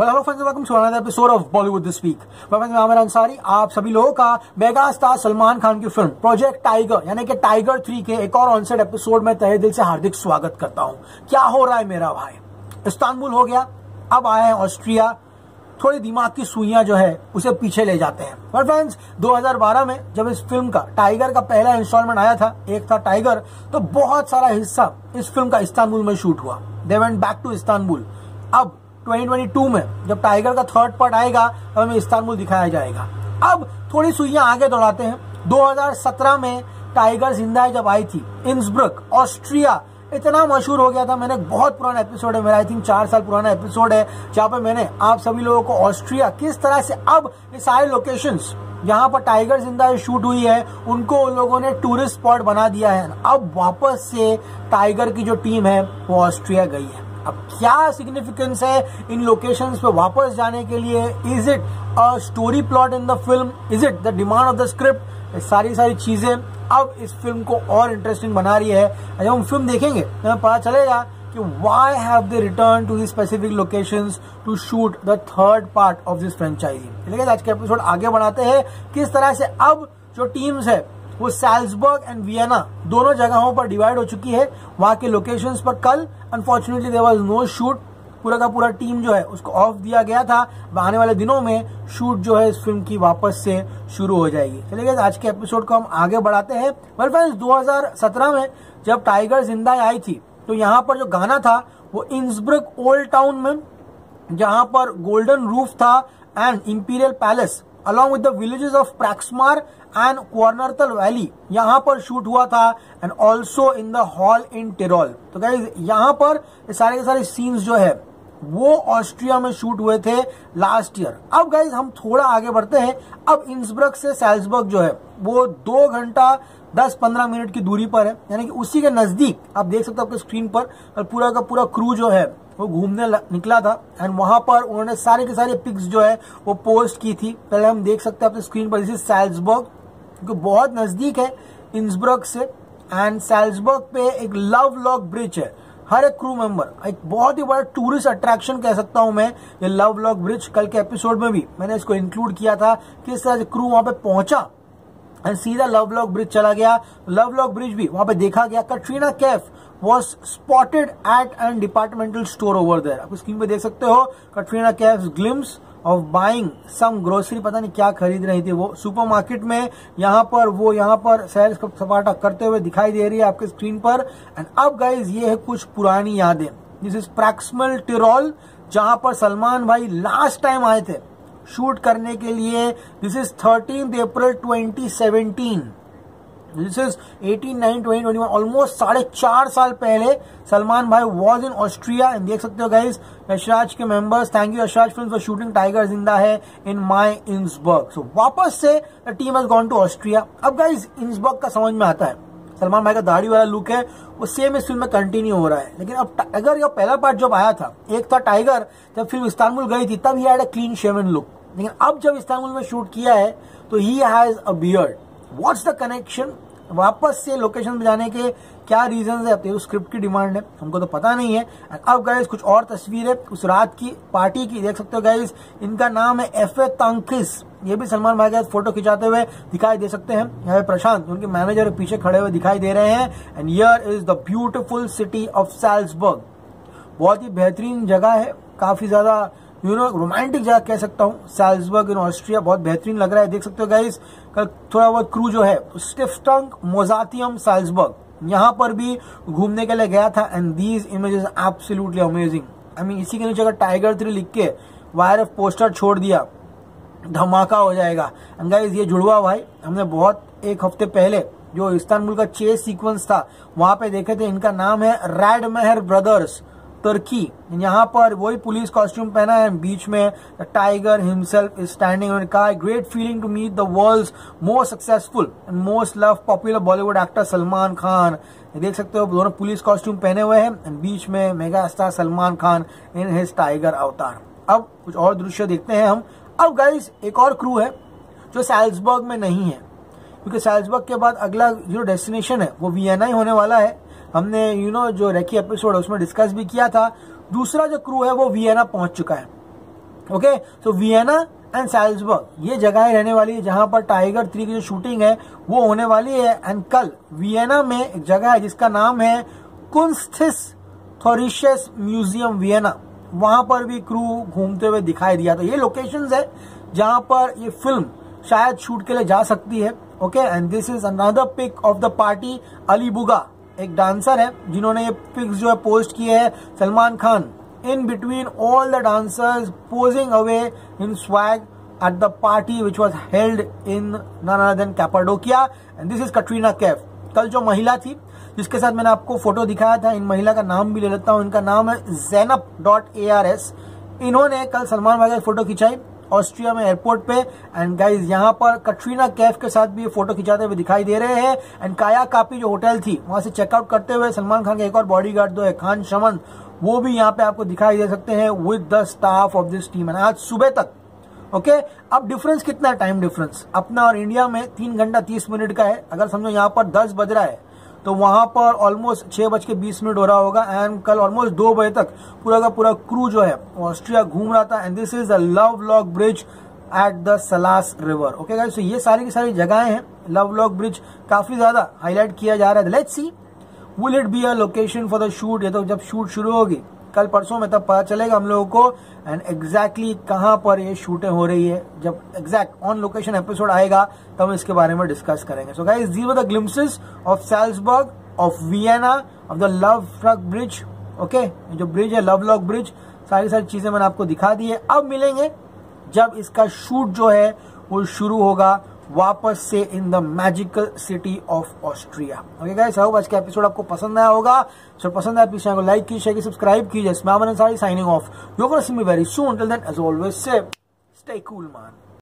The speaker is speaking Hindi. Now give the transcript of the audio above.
Hello friends, welcome to another episode of Bollywood this week. मैं आमिर अंसारी आप सभी लोगों का मेगा स्टार सलमान खान की फिल्म प्रोजेक्ट टाइगर यानी कि टाइगर 3 के एक और ऑनसेट एपिसोड में तहे दिल से हार्दिक स्वागत करता हूं। क्या हो रहा है मेरा भाई? इस्तांबुल हो गया, अब आए हैं ऑस्ट्रिया। थोड़ी दिमाग की सुइयां जो है उसे पीछे ले जाते हैं। पर फ्रेंड्स 2012 में जब इस फिल्म का टाइगर का पहला इंस्टॉलमेंट आया था, एक था टाइगर, तो बहुत सारा हिस्सा इस फिल्म का इस्तांबुल में शूट हुआ। They went back to Istanbul. अब 2022 में जब टाइगर का थर्ड पार्ट आएगा तब हमें इस्तांबुल दिखाया जाएगा। अब थोड़ी सुइयां आगे दौड़ाते हैं। 2017 में टाइगर जिंदा है जब आई थी, इंसब्रुक ऑस्ट्रिया इतना मशहूर हो गया था। मैंने बहुत पुराना एपिसोड है मेरा, आई थिंक 4 साल पुराना एपिसोड है, जहां पे मैंने आप सभी लोगों को ऑस्ट्रिया किस तरह से अब ये सारे लोकेशंस जहां पर टाइगर जिंदा शूट हुई है उनको उन लोगों ने टूरिस्ट स्पॉट बना दिया है। अब वापस से टाइगर की जो टीम है वो ऑस्ट्रिया गई है। अब क्या सिग्निफिकेंस है इन लोकेशंस पे वापस जाने के लिए? Is it a story plot in the film? Is it the demand of the script? सारी चीजें अब इस फिल्म को और इंटरेस्टिंग बना रही है। जब हम फिल्म देखेंगे तो हमें पता चलेगा कि why have they return to this specific locations to shoot the third part of this franchise. लेकिन आज के एपिसोड आगे बढ़ाते हैं किस तरह से अब जो टीम्स है वो साल्जबर्ग एंड वियना दोनों जगहों पर डिवाइड हो चुकी है। वहां के लोकेशंस पर कल unfortunately there was no shoot. पूरा का पूरा टीम जो है उसको ऑफ दिया गया था। आने वाले दिनों में शूट जो है इस फिल्म की वापस से शुरू हो जाएगी। चलिए आज के एपिसोड को हम आगे बढ़ाते हैं। वेल फ्रेंड्स 2017 में जब टाइगर जिंदा आई थी तो यहाँ पर जो गाना था वो इंसब्रुक ओल्ड टाउन में, जहां पर गोल्डन रूफ था and imperial palace along with the villages of Praxmar and Quarnertal Valley, यहाँ पर शूट हुआ था and also in the hall in Tyrol। तो गाइज यहाँ पर सारे के सारे सीन्स जो है वो ऑस्ट्रिया में शूट हुए थे लास्ट ईयर। अब गाइज हम थोड़ा आगे बढ़ते हैं। अब इंसब्रग से साल्जबर्ग जो है वो 2 घंटा 10-15 मिनट की दूरी पर है, यानी कि उसी के नजदीक आप देख सकते हो आपके स्क्रीन पर पूरा का पूरा क्रू जो है वो घूमने निकला था एंड वहां पर उन्होंने सारे के सारे पिक्स जो है वो पोस्ट की थी। पहले हम देख सकते हैं अपने स्क्रीन पर, दिस इज साल्जबर्ग, जो बहुत नजदीक है इंसब्रग से। एंड साल्जबर्ग पे एक लव लॉक ब्रिज है। हर एक क्रू मेंबर, एक बहुत ही बड़ा टूरिस्ट अट्रैक्शन कह सकता हूं मैं ये लव लॉक ब्रिज। कल के एपिसोड में भी मैंने इसको इंक्लूड किया था किस तरह से क्रू वहां पे पहुंचा एंड सीधा लव लॉक ब्रिज चला गया। लव लॉक ब्रिज भी वहां पे देखा गया। Katrina Kaif was spotted at an departmental store over there। आप स्क्रीन पे देख सकते हो Katrina Kaif glimpse of buying some grocery, पता नहीं क्या खरीद रही थी वो सुपरमार्केट में। यहाँ पर सैर सपाटा करते हुए दिखाई दे रही है आपके स्क्रीन पर। एंड अब गाइज ये है कुछ पुरानी यादें। दिस इज प्रैक्समल टिरोल, जहां पर सलमान भाई लास्ट टाइम आए थे शूट करने के लिए। This is 13 April 2017। This is 18/9/2021, almost 4.5 साल पहले सलमान भाई वॉज इन ऑस्ट्रिया। देख सकते हो गाइज यशराज के members, thank you Yashraj film for shooting Tiger Zinda Hai in my Innsbruck. So वापस से the team has gone to Austria. अब गाइज इंसबर्ग का समझ में आता है, सलमान भाई का दाढ़ी वाला लुक है वो सेम इस फिल्म में कंटिन्यू हो रहा है। लेकिन अब अगर ये पहला पार्ट जब आया था, एक था टाइगर, जब फिल्म इस्तांबुल गई थी तब he had a clean shaven look. लेकिन अब जब इस्तांबुल में शूट किया है तो he has a beard. What's the connection? वापस से लोकेशन पे जाने के क्या रीजंस है? अब तो स्क्रिप्ट की डिमांड है, हमको तो पता नहीं है। अब गाइस कुछ और तस्वीरें उस रात की पार्टी की देख सकते हो गाइस। इनका नाम है एफए तांकिस। ये भी सलमान भाई के फोटो खिंचाते हुए दिखाई दे सकते हैं। यहाँ पे प्रशांत उनके मैनेजर पीछे खड़े हुए दिखाई दे रहे हैं। And here is the beautiful city of Salzburg. बहुत ही बेहतरीन जगह है, काफी ज्यादा रोमांटिक जगह कह सकता हूँ। साल्जबर्ग इन ऑस्ट्रिया बहुत बेहतरीन लग रहा है, देख सकते हो गाइस। कल थोड़ा बहुत क्रू जो है स्टिफ्टंग मोजातियम साल्जबर्ग यहाँ पर भी घूमने के लिए गया था। And these images absolutely amazing. I mean इसी के नीचे अगर टाइगर 3 लिख के वायर पोस्टर छोड़ दिया धमाका हो जाएगा। एंड गाइस ये जुड़वा भाई हमने बहुत एक हफ्ते पहले जो इस्तांबुल का चेस सीक्वेंस था वहां पे देखे थे। इनका नाम है रैडमेहर ब्रदर्स तुर्की। यहाँ पर वही पुलिस कॉस्ट्यूम पहना है। बीच में Tiger himself is standing on car. Great feeling to meet the world's most successful and most love popular Bollywood actor Salman Khan. देख सकते हो दोनों पुलिस कॉस्ट्यूम पहने हुए हैं एंड बीच में mega star Salman Khan in his Tiger avatar. अब कुछ और दृश्य देखते हैं हम। अब गाइस एक और क्रू है जो साल्जबर्ग में नहीं है, क्योंकि साल्जबर्ग के बाद अगला जो डेस्टिनेशन है वो वियना ही होने वाला है। हमने जो रेकी एपिसोड है उसमें डिस्कस भी किया था। दूसरा जो क्रू है वो वियना पहुंच चुका है। ओके, तो वियना एंड सैल्जबर्ग ये जगह रहने वाली है जहां पर टाइगर 3 की जो शूटिंग है वो होने वाली है। एंड कल वियना में एक जगह है जिसका नाम है कुंस्टहिस्टोरिस्ches म्यूजियम वियना, वहां पर भी क्रू घूमते हुए दिखाई दिया। तो ये लोकेशंस है जहां पर ये फिल्म शायद शूट के लिए जा सकती है। Okay, and this is another pic of the party. Ali बुगा एक डांसर है जिन्होंने ये पिक्स जो है पोस्ट किए है। Salman Khan in between all the dancers posing away in swag at the party which was held in none other than Cappadocia, and this is Katrina Kaif। कल जो महिला थी जिसके साथ मैंने आपको फोटो दिखाया था, इन महिला का नाम भी ले लेता हूं। इनका नाम है Zeynep.ars। इन्होंने कल सलमान भाई की फोटो खिंचाई ऑस्ट्रिया में एयरपोर्ट पे। एंड गाइज यहाँ पर कटरीना कैफ के साथ भी ये फोटो खिंचाते हुए दिखाई दे रहे हैं। एंड काया कापी जो होटल थी वहां से चेकआउट करते हुए सलमान खान के एक और बॉडीगार्ड जो है खान शमन, वो भी यहाँ पे आपको दिखाई दे सकते हैं with the staff of this team. And आज सुबह तक ओके, अब डिफरेंस कितना है, टाइम डिफरेंस अपना और इंडिया में 3 घंटा 30 मिनट का है। अगर समझो यहाँ पर 10 बज रहा है तो वहां पर ऑलमोस्ट 6:20 हो रहा होगा। एंड कल ऑलमोस्ट 2 बजे तक पूरा का पूरा क्रू जो है ऑस्ट्रिया घूम रहा था। And this is the love lock bridge at the Salzach river. Okay guys, तो ये सारी की सारी जगहें हैं। लव लॉक ब्रिज काफी ज्यादा हाईलाइट किया जा रहा है। Let's see will it be a location for the shoot. ये तो जब शूट शुरू होगी कल परसों में तब पता चलेगा हम लोगों को। एंड एग्जैक्टली कहां पर ये शूटें हो रही है, जब एग्जैक्ट ऑन लोकेशन एपिसोड आएगा तब हम इसके बारे में डिस्कस करेंगे। So guys, these were the glimpses of Salzburg, of Vienna, of the love lock bridge. Okay, जो ब्रिज है लव लॉक ब्रिज, सारी चीजें मैंने आपको दिखा दी है। अब मिलेंगे जब इसका शूट जो है वो शुरू होगा वापस से in the magical city of Austria. Okay guys, I hope आज का एपिसोड आपको पसंद आया होगा। सो पसंद आया प्लीज चैनल को लाइक कीजिए, शेयर कीजिए, सब्सक्राइब कीजिए। मैं Aman Ansari signing off. You are gonna see me very soon. Till then as always say stay cool man.